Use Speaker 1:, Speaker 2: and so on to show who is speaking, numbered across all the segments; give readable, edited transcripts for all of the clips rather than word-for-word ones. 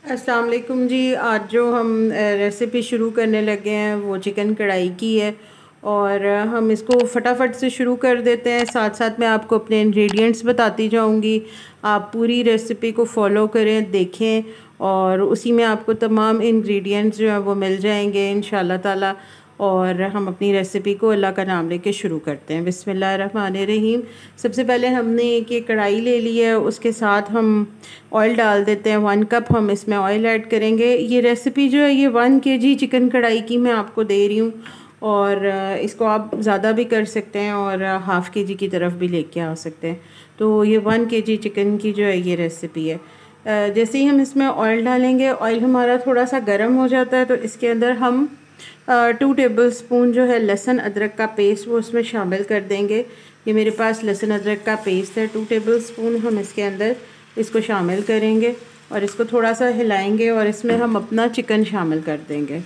Speaker 1: अस्सलाम वालेकुम जी। आज जो हम रेसिपी शुरू करने लगे हैं वो चिकन कढ़ाई की है और हम इसको फटाफट से शुरू कर देते हैं। साथ साथ मैं आपको अपने इंग्रेडिएंट्स बताती जाऊंगी। आप पूरी रेसिपी को फॉलो करें, देखें और उसी में आपको तमाम इंग्रेडिएंट्स जो हैं वो मिल जाएंगे इंशाल्लाह ताला। और हम अपनी रेसिपी को अल्लाह का नाम लेके शुरू करते हैं। बिस्मिल्लाहिर्रहमानिर्रहीम। सबसे पहले हमने एक ये कढ़ाई ले ली है, उसके साथ हम ऑयल डाल देते हैं। 1 कप हम इसमें ऑयल ऐड करेंगे। ये रेसिपी जो है ये 1 kg चिकन कढ़ाई की मैं आपको दे रही हूँ और इसको आप ज़्यादा भी कर सकते हैं और ½ kg की तरफ भी लेके आ सकते हैं। तो ये 1 kg चिकन की जो है ये रेसिपी है। जैसे ही हम इसमें ऑयल डालेंगे, ऑयल हमारा थोड़ा सा गर्म हो जाता है तो इसके अंदर हम 2 टेबलस्पून जो है लहसुन अदरक का पेस्ट वो उसमें शामिल कर देंगे। ये मेरे पास लहसुन अदरक का पेस्ट है 2 टेबलस्पून। हम इसके अंदर इसको शामिल करेंगे और इसको थोड़ा सा हिलाएंगे और इसमें हम अपना चिकन शामिल कर देंगे।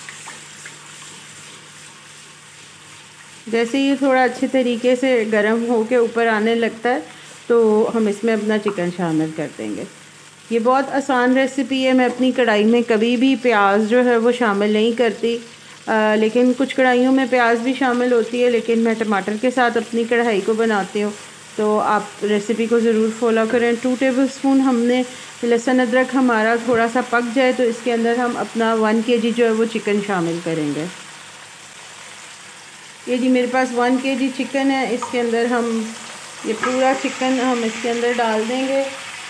Speaker 1: जैसे ये थोड़ा अच्छे तरीके से गर्म होके ऊपर आने लगता है तो हम इसमें अपना चिकन शामिल कर देंगे। ये बहुत आसान रेसिपी है। मैं अपनी कढ़ाई में कभी भी प्याज जो है वो शामिल नहीं करती, लेकिन कुछ कढ़ाइयों में प्याज भी शामिल होती है, लेकिन मैं टमाटर के साथ अपनी कढ़ाई को बनाती हूँ। तो आप रेसिपी को ज़रूर फॉलो करें। 2 टेबलस्पून हमने लहसुन अदरक हमारा थोड़ा सा पक जाए तो इसके अंदर हम अपना 1 kg जो है वो चिकन शामिल करेंगे। ये जी मेरे पास 1 kg चिकन है। इसके अंदर हम ये पूरा चिकन हम इसके अंदर डाल देंगे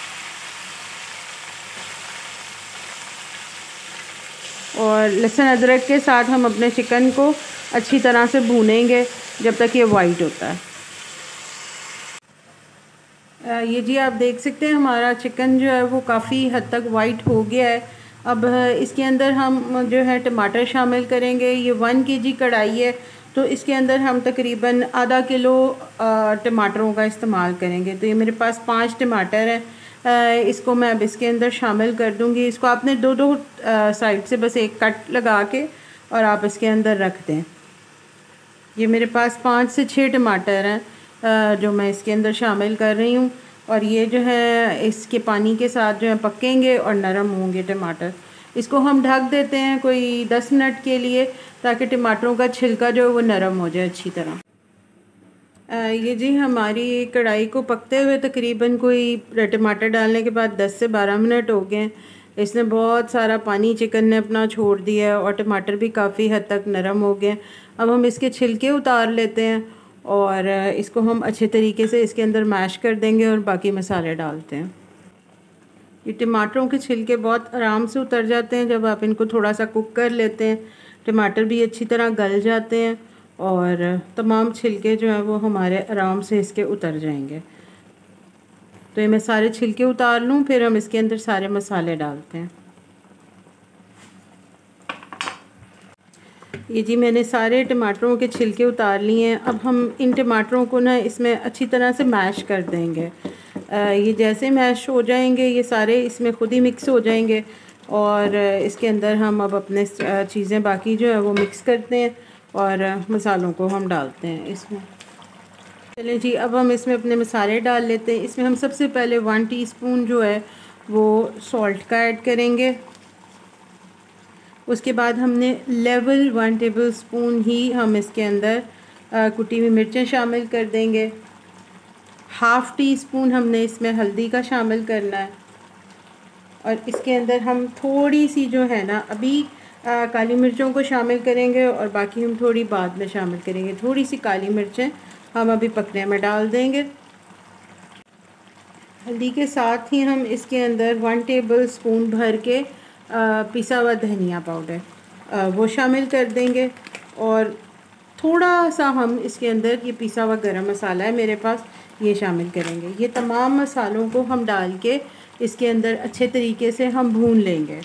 Speaker 1: और लहसुन अदरक के साथ हम अपने चिकन को अच्छी तरह से भूनेंगे जब तक ये वाइट होता है। ये जी आप देख सकते हैं हमारा चिकन जो है वो काफ़ी हद तक वाइट हो गया है। अब इसके अंदर हम जो है टमाटर शामिल करेंगे। ये 1 kg कढ़ाई है तो इसके अंदर हम तकरीबन ½ किलो टमाटरों का इस्तेमाल करेंगे। तो ये मेरे पास 5 टमाटर हैं। इसको मैं अब इसके अंदर शामिल कर दूंगी। इसको आपने दो साइड से बस एक कट लगा के और आप इसके अंदर रख दें। ये मेरे पास 5 से 6 टमाटर हैं जो मैं इसके अंदर शामिल कर रही हूँ और ये जो है इसके पानी के साथ जो है पकेंगे और नरम होंगे टमाटर। इसको हम ढक देते हैं कोई 10 मिनट के लिए ताकि टमाटरों का छिलका जो है वो नरम हो जाए अच्छी तरह। ये जी हमारी कढ़ाई को पकते हुए तकरीबन कोई टमाटर डालने के बाद 10 से 12 मिनट हो गए। इसने बहुत सारा पानी चिकन ने अपना छोड़ दिया है और टमाटर भी काफ़ी हद तक नरम हो गए। अब हम इसके छिलके उतार लेते हैं और इसको हम अच्छे तरीके से इसके अंदर मैश कर देंगे और बाकी मसाले डालते हैं। ये टमाटरों के छिलके बहुत आराम से उतर जाते हैं जब आप इनको थोड़ा सा कुक कर लेते हैं। टमाटर भी अच्छी तरह गल जाते हैं और तमाम छिलके जो हैं वो हमारे आराम से इसके उतर जाएंगे। तो ये मैं सारे छिलके उतार लूँ, फिर हम इसके अंदर सारे मसाले डालते हैं। ये जी मैंने सारे टमाटरों के छिलके उतार लिए हैं। अब हम इन टमाटरों को ना इसमें अच्छी तरह से मैश कर देंगे। ये जैसे मैश हो जाएंगे ये सारे इसमें खुद ही मिक्स हो जाएंगे और इसके अंदर हम अब अपने चीज़ें बाकी जो है वो मिक्स करते हैं और मसालों को हम डालते हैं इसमें। चलें जी अब हम इसमें अपने मसाले डाल लेते हैं। इसमें हम सबसे पहले 1 टीस्पून जो है वो सॉल्ट का ऐड करेंगे। उसके बाद हमने लेवल 1 टेबलस्पून ही हम इसके अंदर कुटी हुई मिर्चें शामिल कर देंगे। ½ टीस्पून हमने इसमें हल्दी का शामिल करना है और इसके अंदर हम थोड़ी सी जो है ना अभी काली मिर्चों को शामिल करेंगे और बाकी हम थोड़ी बाद में शामिल करेंगे। थोड़ी सी काली मिर्चें हम अभी पकने में डाल देंगे। हल्दी के साथ ही हम इसके अंदर 1 टेबलस्पून भर के पिसा हुआ धनिया पाउडर वो शामिल कर देंगे और थोड़ा सा हम इसके अंदर ये पिसा हुआ गरम मसाला है मेरे पास, ये शामिल करेंगे। ये तमाम मसालों को हम डाल के इसके अंदर अच्छे तरीके से हम भून लेंगे।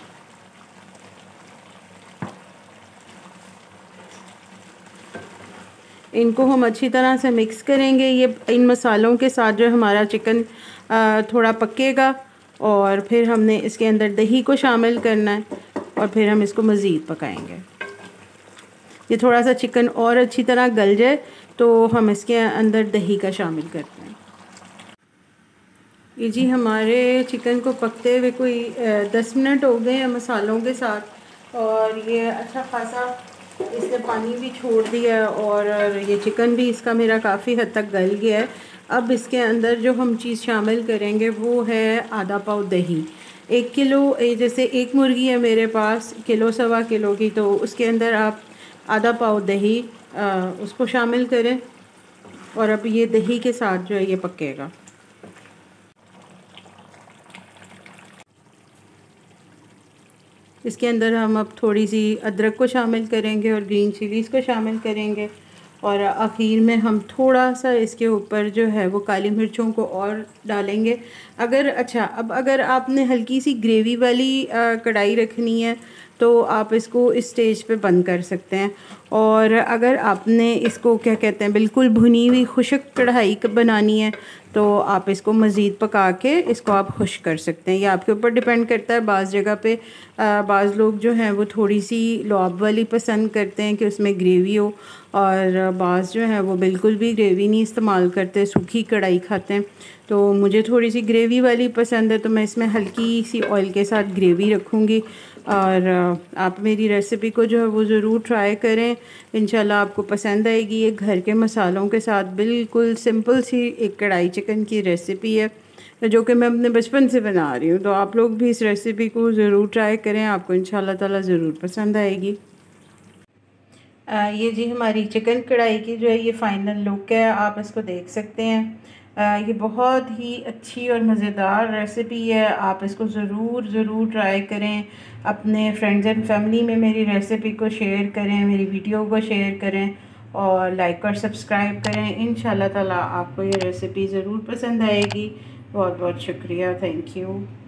Speaker 1: इनको हम अच्छी तरह से मिक्स करेंगे। ये इन मसालों के साथ जो हमारा चिकन थोड़ा पकेगा और फिर हमने इसके अंदर दही को शामिल करना है और फिर हम इसको मज़ीद पकाएंगे। ये थोड़ा सा चिकन और अच्छी तरह गल जाए तो हम इसके अंदर दही का शामिल करते हैं। ये जी हमारे चिकन को पकते हुए कोई 10 मिनट हो गए हैं मसालों के साथ, और ये अच्छा खासा इसने पानी भी छोड़ दिया और ये चिकन भी इसका मेरा काफ़ी हद तक गल गया है। अब इसके अंदर जो हम चीज़ शामिल करेंगे वो है आधा पाव दही। 1 किलो, जैसे एक मुर्गी है मेरे पास किलो सवा किलो की, तो उसके अंदर आप आधा पाव दही उसको शामिल करें, और अब ये दही के साथ जो है ये पकेगा। इसके अंदर हम अब थोड़ी सी अदरक को शामिल करेंगे और ग्रीन चिलीज़ को शामिल करेंगे, और आखिर में हम थोड़ा सा इसके ऊपर जो है वो काली मिर्चों को और डालेंगे। अगर आपने हल्की सी ग्रेवी वाली कढ़ाई रखनी है तो आप इसको इस स्टेज पे बंद कर सकते हैं, और अगर आपने इसको क्या कहते हैं बिल्कुल भुनी हुई खुश्क कढ़ाई बनानी है तो आप इसको मज़ीद पका के इसको आप खुश कर सकते हैं। ये आपके ऊपर डिपेंड करता है। बाज़ जगह पे बाज़ लोग जो हैं वो थोड़ी सी लॉब वाली पसंद करते हैं कि उसमें ग्रेवी हो, और बाज़ जो है वो बिल्कुल भी ग्रेवी नहीं इस्तेमाल करते, सूखी कढ़ाई खाते हैं। तो मुझे थोड़ी सी ग्रेवी वाली पसंद है, तो मैं इसमें हल्की सी ऑयल के साथ ग्रेवी रखूँगी। और आप मेरी रेसिपी को जो है वो ज़रूर ट्राई करें, इंशाल्लाह आपको पसंद आएगी। ये घर के मसालों के साथ बिल्कुल सिंपल सी एक कढ़ाई चिकन की रेसिपी है जो कि मैं अपने बचपन से बना रही हूँ। तो आप लोग भी इस रेसिपी को ज़रूर ट्राई करें, आपको इंशाल्लाह ताला ज़रूर पसंद आएगी। ये जी हमारी चिकन कढ़ाई की जो है ये फ़ाइनल लुक है, आप इसको देख सकते हैं। ये बहुत ही अच्छी और मज़ेदार रेसिपी है, आप इसको ज़रूर ट्राई करें। अपने फ्रेंड्स एंड फैमिली में मेरी रेसिपी को शेयर करें, मेरी वीडियो को शेयर करें और लाइक और सब्सक्राइब करें। इंशाल्लाह ताला आपको ये रेसिपी ज़रूर पसंद आएगी। बहुत बहुत शुक्रिया, थैंक यू।